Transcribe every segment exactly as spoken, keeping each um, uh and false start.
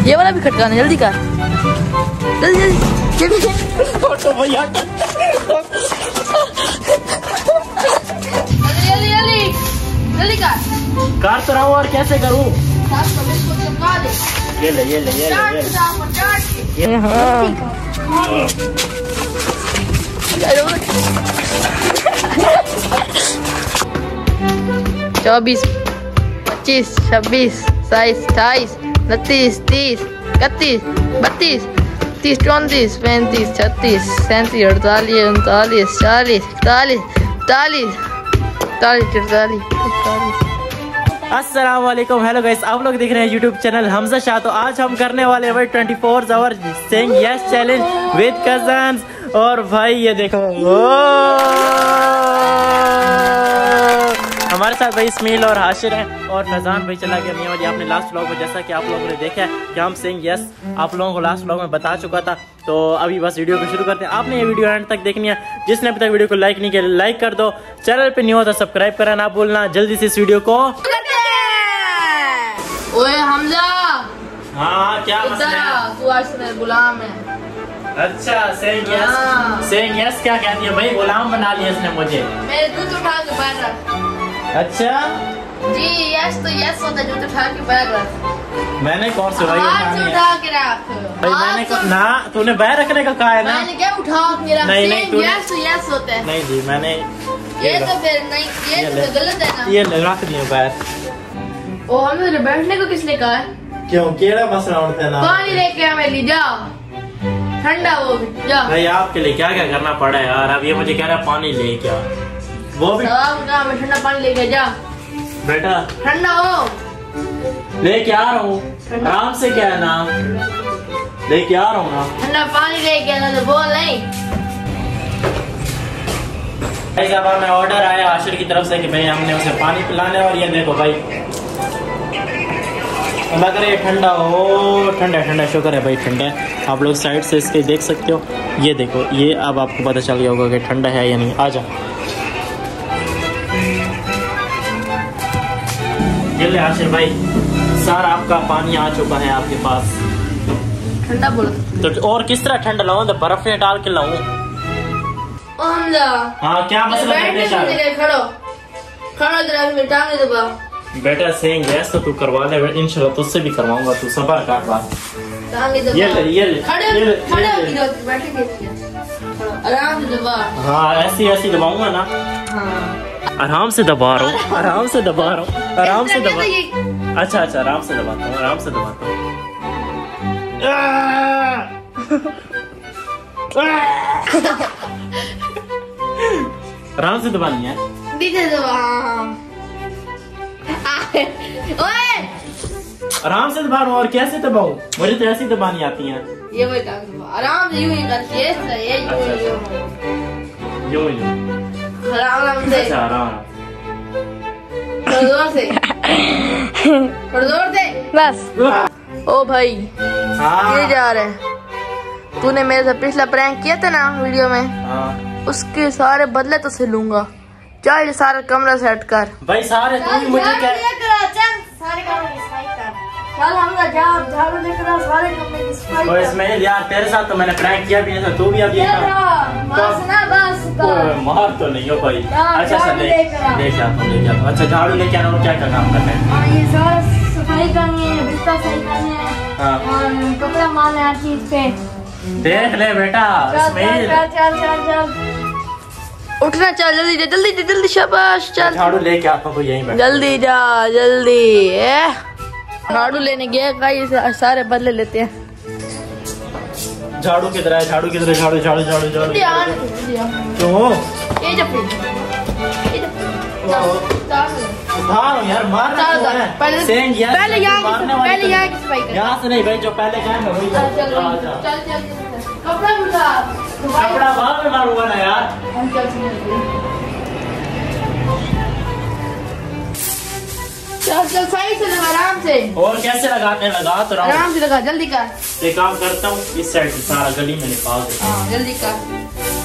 ये वाला भी खटकाना, जल्दी कर, जल्दी जल्दी जल्दी भैया जल्दी जल्दी जल्दी कर कार तो रहा हूँ और कैसे करूँ? ये ले ये ले ये ले ये हाँ चौबीस पच्चीस छब्बीस सताईस अट्ठाईस उनतीस तीस इकतीस बत्तीस तीस चौंतीस पैंतीस छत्तीस सैंतीस अड़तालीस उनतालीस चालीस इकतालीस इकतालीस इकतालीस अड़तालीस। अस्सलाम वालेकुम, हेलो गाइस, आप लोग देख रहे हैं यूट्यूब चैनल हमजा शाह। तो आज हम करने वाले हैं twenty four hour saying yes challenge with cousins. और भाई ये देखो हमारे साथ भाई इस्माइल और हाशिर हैं और फैजान भाई चला गया नहीं। और आपने लास्ट व्लॉग में जैसा कि आप लोगों ने देखा है कि हम सेइंग यस आप लोगों को लास्ट व्लॉग में बता चुका था। तो अभी बस वीडियो को शुरू करते हैं। आपने ये वीडियो एंड तक देखनी है। जिसने अभी तक वीडियो को लाइक नहीं किया लाइक कर दो, चैनल पे न्यू हो तो सब्सक्राइब करना ना भूलना। जल्दी से इस वीडियो को ओए हमजा। हाँ क्या मसला है? तू आज से गुलाम है। अच्छा सेइंग यस सेइंग यस क्या कहती है भाई? गुलाम बना लिया इसने मुझे। मेरे दूध उठा के पैर रख। अच्छा जी यस तो यस होता है, दूध उठा के पैर रख। मैंने कौन से भाई हाथ से उठा के रख भाई? मैंने को, ना तूने पैर रखने का कहा है ना। मैंने क्या उठा के रख? नहीं नहीं तूने यस तो यस होता है। नहीं जी मैंने ये तो फिर नहीं, ये तो गलत है ना। ये रख दिए पैर। ओ हमें बैठने को किसने कहा है? क्यों केड़ा मसला उठता है ना? पानी लेके हमें ले जाओ, ठंडा वो भी जा। भाई आपके लिए क्या क्या करना पड़ा है यार। अब ये मुझे कह रहा है पानी ले क्या, वो भी मैं ठंडा पानी लेके जा बेटा, ठंडा हो लेके आ रहा हूँ आराम से। क्या है ना लेके आ रहा हूँ ना, ठंडा पानी लेके आना तो बोल नहीं। भाई साहब हमें ऑर्डर आया आशिर की तरफ से कि भाई हमने उसे पानी पिलाना है। और ये देखो भाई लग रहा है ठंडा हो, ठंडा ठंडा शुक्र है भाई ठंडा है। आप लोग साइड से इसके देख सकते हो। ये देखो ये अब आपको पता चल गया होगा कि ठंडा है या नहीं। आ जाओ ये ले आशिर भाई, सारा आपका पानी आ चुका है आपके पास। ठंडा बोलो तो और किस तरह ठंडा लाऊं? तो बर्फ में डाल के लाऊं? हाँ क्या मसला है? खड़ो खड़ो जरा मेरी टांगे दबा। बेटा सेइंग यस तो तू करवा ले इंशाल्लाह, तुझसे भी करवाऊंगा। तू सब्र कर बात। ये ले ये ले खड़े ये ले, खड़े ये ले। बैठे आराम से दबा। हाँ ऐसी ऐसी दबाऊंगा ना। हाँ आराम से दबा रहा हूँ, आराम से दबा रहा हूँ, आराम से दबा। अच्छा अच्छा आराम से दबाता हूँ, आराम से दबाता हूँ। आराम से दबानी है, नीचे दबा। ओए आराम से दबा रहा हूँ। और कैसे दबाऊं? मुझे तो ऐसी दबानी आती है। ये वही टांग दबा आराम से, यूं ही करके ये यूं यूं यूं यूं आराम से। अच्छा आराम थोड़ा जोर से थोड़ा जोर से बस। ओ भाई हाँ। ये जा रहे हैं। तूने मेरे से पिछला प्रैंक किया था ना वीडियो में, हाँ। उसके सारे बदले तो से लूंगा। चल सारा कमरा सेट कर भाई। सारे तू ही मुझे क्या सारे कमरे की सफाई कर। चल हम जा झाड़ू लेकर आ, सारे कमरे की सफाई और इसमें यार तेरे साथ तो मैंने प्रैंक किया भी है, तू भी अब ये कर। बस ना बस ओए, मार तो नहीं हो भाई। अच्छा सर ले लेके आ। लेके आता हूँ लेके आता हूँ। अच्छा झाड़ू लेके आना और क्या क्या काम करना है? हाँ, ये सारा सफाई करनी है, बिस्तर सही करना है। हाँ। और कपड़ा मारना है हर चीज पे। देख ले बेटा चल इस्माइल, चल चल चल चल उठना, चल जल्दी जा, जल्दी जा, जल्दी शाबाश चल झाड़ू लेके आता हूँ तो यहीं बैठ। जल्दी जा जल्दी। ए झाड़ू लेने गए गाइस, सारे बदले लेते हैं। झाड़ू किधर है? झाड़ू किधर है? झाड़ू झाड़ू झाड़ू झाड़ू ध्यान क्यों? ये जब उधार यार मारना क्यों है? पहले सेइंग यस पहले यहाँ मारने वाली पहले तो- यहाँ की सफाई कर। यहाँ से नहीं भाई, जो पहले गए मैं वही चल चल जा, जा। चल चल कपड़ा उठा, कपड़ा बाद में मारूंगा ना यार। हम चल चल चल सही से लगा, आराम से। और कैसे लगाते हैं? लगा तो रहा हूँ। आराम से लगा, जल्दी कर। एक काम करता हूँ इस साइड से सारा गली में निकाल देता हूँ। हाँ जल्दी कर।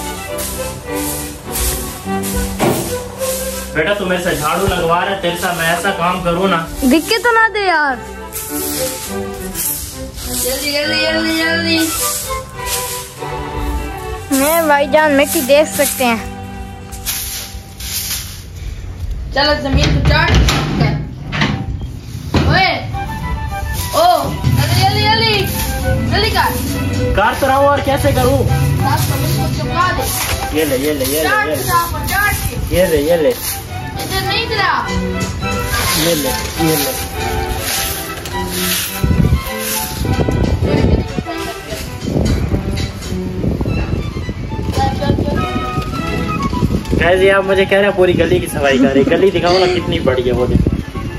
बेटा तू मेरे से झाड़ू लगवा रहा है, तेरे साथ मैं ऐसा काम करूँ ना? दिख के तो ना दे यार। जल्दी जल्दी जल्दी जल्दी। मैं भाईजान मिट्टी देख सकते हैं। चलो जमीन को चाट कर। ओए ओ जल्दी जल्दी जल्दी जल्दी कर। काट तो रहा हूँ और कैसे करूँ? साथ में मुझको चुका दे। ये ले ये ले ये ले चाट ये ले साफ और चाट के। ये ले ये ले इधर नहीं तेरा। ये ले ये ले। कैसे आप मुझे कह रहे हैं पूरी गली की सफाई कर रहे? गली दिखाओ ना कितनी बड़ी है वो देखो।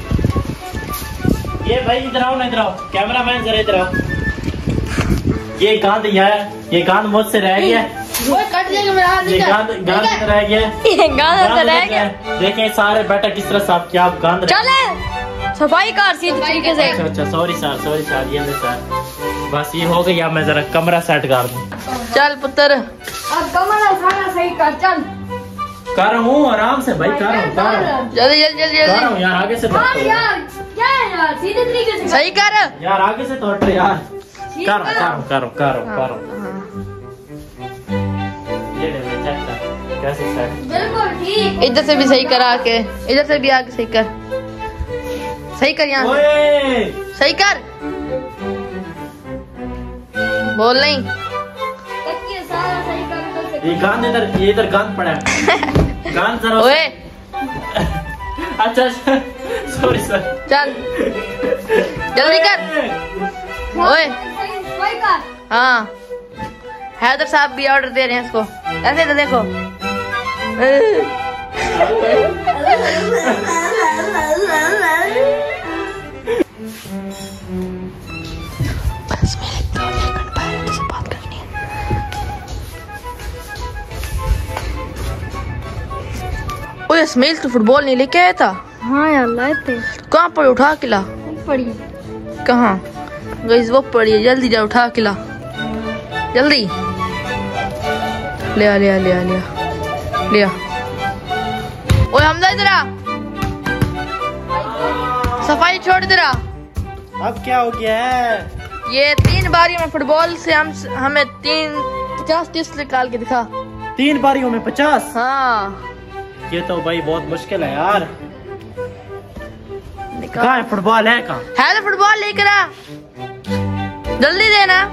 ये भाई इधर आओ ना, इधर आओ कैमरा मैन जरा इधर आओ। ये गांध है, ये गांध मुझसे रह गया। ओए कट जाएगा मेरा हाथ। ये गांध गांध किधर रह गया? ये गांध तो रह गया। देखें सारे बेटा किस तरह साफ किया। आप गांध चले सफाई कर सीधी तरीके से। अच्छा अच्छा सॉरी सर सॉरी सर ये ले सर बस ये हो गई। अब मैं जरा कमरा सेट कर दूं। चल पुत्र अब कमरा सारा सही कर। चल कर रहा हूँ आराम से भाई, कर रहा हूँ कर रहा हूँ जल्दी जल्दी जल्दी कर रहा जल्दी। हूँ यार आगे से तो हाँ हटो यार क्या है यार, सीधे तरीके से सही कर। यार आगे से तो हटो यार। कर रहा हूँ कर रहा हूँ कर रहा हूँ कर रहा हूँ। ये ले ले चेक कर कैसे सेट। बिल्कुल ठीक। इधर से भी सही कर आके, इधर से भी आके सही कर। सही कर यहाँ से। ओए सही कर। बोल नहीं। तकिए सारा सही कर इधर से। ये गांध इधर ये इधर गांध पड़ा है। गांध जरा ओए अच्छा अच्छा सॉरी सर। चल जल्दी कर। ओए सही सफाई कर। हाँ हैदर साहब भी ऑर्डर दे रहे हैं इसको। ऐसे तो देखो। बस मेरे दो सेकंड पहले से बात करनी है। ओए स्मेल तो फुटबॉल नहीं लेके आया था। हाँ यार लाए थे। कहाँ पर उठा के ला? पड़ी। कहाँ गई वो पड़ी है? जल्दी जा उठा के ला जल्दी। ले आ ले आ ले आ ले आ ले आ। ओए हमजा इधर आ। सफाई छोड़ इधर आ। अब क्या हो गया है? ये तीन बारी में फुटबॉल से हम हमें तीन पचास टिप्स निकाल के दिखा। तीन बारियों में पचास? हाँ ये तो भाई बहुत मुश्किल है यार। निकाल। कहाँ है फुटबॉल है कहाँ? है तो फुटबॉल लेकर आ जल्दी देना।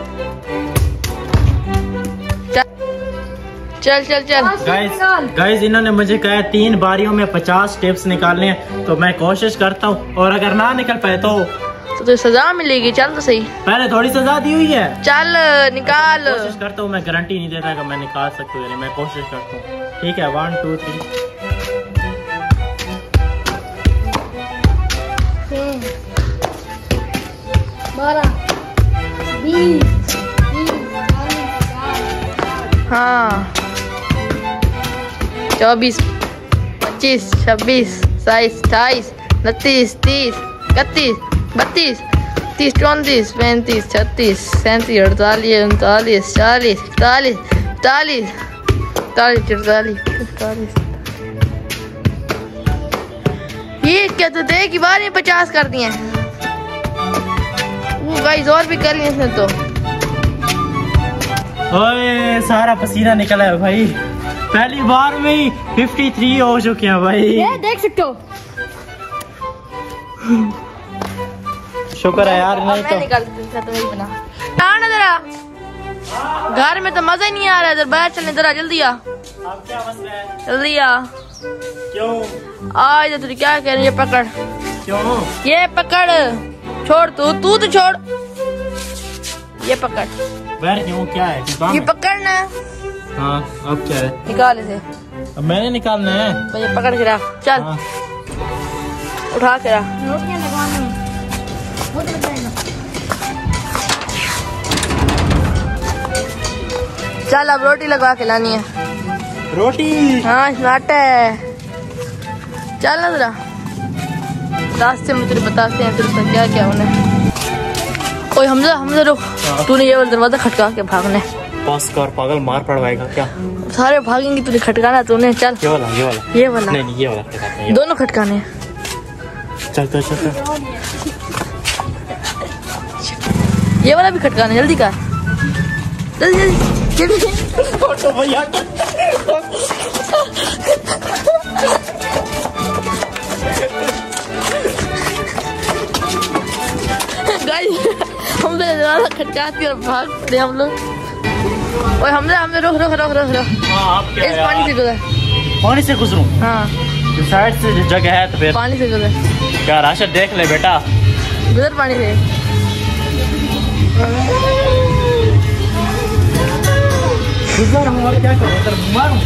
चल चल चल। गाइस गाइस इन्होंने मुझे कहा तीन बारियों में पचास टिप्स निकालने हैं तो मैं कोशिश करता हूँ और अगर ना निकल पाए तो तो तुझे सजा मिलेगी। चल तो सही। पहले थोड़ी सजा दी हुई है। चल निकाल। कोशिश करता हूँ, मैं गारंटी नहीं देता कि मैं निकाल सकता हूँ, मैं कोशिश करता हूँ। ठीक है वन टू थ्री। बारह बीस हाँ चौबीस पच्चीस छब्बीस सताईस अट्ठाईस उनतीस तीस इकतीस बत्तीस तीस चौंतीस पैंतीस छत्तीस सैंतीस अड़तालीस उनतालीस चालीस इकतालीस इकतालीस इकतालीस चौतालीस इकतालीस। ये क्या तो दे की बार में पचास कर दिए। वो गाइस और भी कर लिए इसने तो। ओए सारा पसीना निकला है भाई। पहली बार में ही तिरेपन हो चुके हैं भाई। ये देख सकते हो। शुक्र है यार नहीं तो। निकाल तो नहीं बना। ना जरा घर में तो मजा ही नहीं आ रहा है। इधर बाहर चलने जरा जल्दी आ। अब क्या मसला है? जल्दी आ। क्यों आ इधर तुझे क्या कह रही है? पकड़ क्यों? ये पकड़। छोड़ तू तू तो छोड़। ये पकड़। बैर क्यों क्या है? ये पकड़ना। हाँ अब क्या है? निकाल इसे। अब मैंने निकालना है। भाई ये पकड़ के रख। चल हाँ। उठा के रख। रोटियां लगवानी है। बहुत बताएगा। चल अब रोटी लगवा के लानी है। रोटी? हाँ स्मार्ट है। चल ना जरा रास्ते में तुझे बताते हैं फिर उसका क्या क्या होना है। ओए हमजा हमजा रुक। तूने ये वाला दरवाजा खटका के भागने। बस कर पागल मार पड़वाएगा क्या? सारे भागेंगे तुझे खटकाना तूने। चल ये वाला ये वाला ये वाला नहीं नहीं ये वाला खटकाते हैं। दोनों खटकाने हैं। चल तो चल चल। ये वाला भी खटकाना, जल्दी कर, जल्दी जल्दी जल्दी। फोटो भैया गाइस हमसे ज्यादा खटकाती और भाग पड़े हम लोग। और हमसे हमसे रोक रोक रोक रोक रोक हाँ, आप क्या इस पानी से गुजर। पानी से गुजरूं? हाँ साइड से जो जगह है तो फिर पानी से गुजर, क्या राशन देख ले बेटा, गुजर पानी से। गुजर हूँ और क्या करूँ, इधर बीमार हूँ।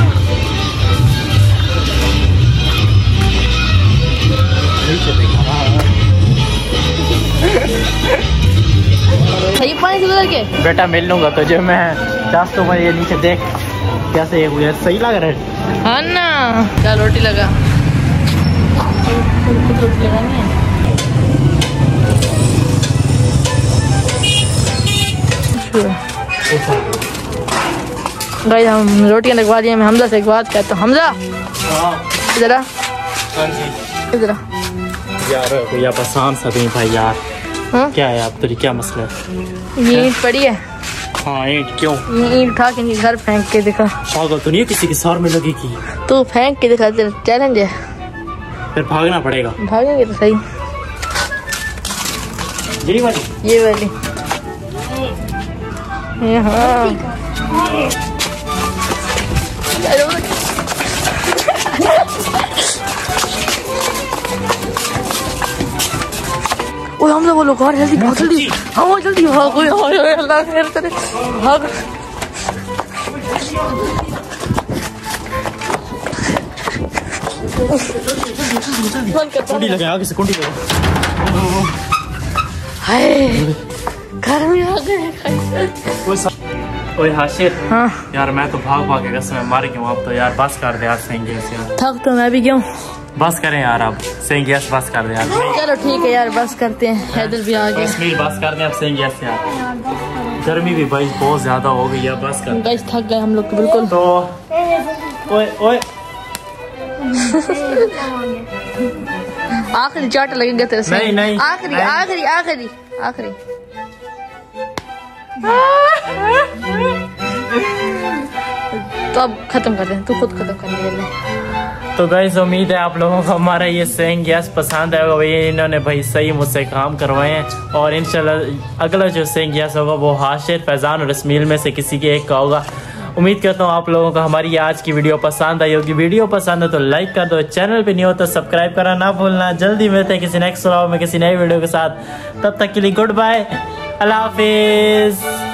सही पानी से गुजर के बेटा मिल लूंगा तुझे मैं, चास तो मैं ये नीचे देख कैसे ये मुझे सही लग रहा है। हाँ ना, क्या रोटी लगा, रोटी लगानी है। भाई हम रोटियां लगवा दिए। मैं हमजा से एक बात कहता हूँ। हमजा इधर आ, इधर आ। यार भैया बसान सा नहीं भाई यार। हाँ? क्या है आप तेरी क्या मसला है? ये ईंट पड़ी है, हाँ ईंट क्यों? ये ईंट उठा के इनके घर फेंक के दिखा। पागल तो नहीं है, किसी की सर में लगेगी। तू फेंक के दिखा, तेरा चैलेंज है। फिर भागना पड़ेगा। भागेंगे तो सही। यही वाली ये वाली ये हाँ हम लोग वो लोग और जल्दी भाग, जल्दी हाँ जल्दी भागो यार, अल्लाह खैर करे, भाग। कुंडी लगे आगे से, कुंडी लगे। हाय घर में आ गए। ओए हाशिर, हाँ यार मैं तो भाग भाग के कसम मार गया हूँ अब तो यार, बस कर दे यार सही यार। थक तो मैं भी गया हूँ, बस करें यार अब सही गैस, बस कर दे यार। चलो ठीक है यार, बस करते हैं, हैदर भी आ गए। कश्मीर बस कर दे अब सही गैस यार, गर्मी भी भाई बहुत ज्यादा हो गई है, बस कर। गाइस थक गए हम लोग तो बिल्कुल। तो ओए ओए आखिरी चाट लगेगा तेरे से। नहीं नहीं आखिरी आखिरी आखिरी आखिरी तो अब खत्म कर दे, तू खुद खत्म कर ले। तो गाइस उम्मीद है आप लोगों को हमारा ये सेइंग गैस पसंद आएगा। भाई इन्होंने भाई सही मुझसे काम करवाए हैं, और इंशाल्लाह अगला जो सेइंग गैस होगा वो हाशिर, फैजान और रस्मील में से किसी के एक का होगा। उम्मीद करता हूँ आप लोगों को हमारी आज की वीडियो पसंद आई होगी। वीडियो पसंद है तो लाइक कर दो, चैनल पे नहीं हो तो सब्सक्राइब करना ना भूलना। जल्दी मिलते हैं किसी नेक्स्ट व्लॉग में किसी नई वीडियो के साथ, तब तक के लिए गुड बाय, अल्लाह हाफिज।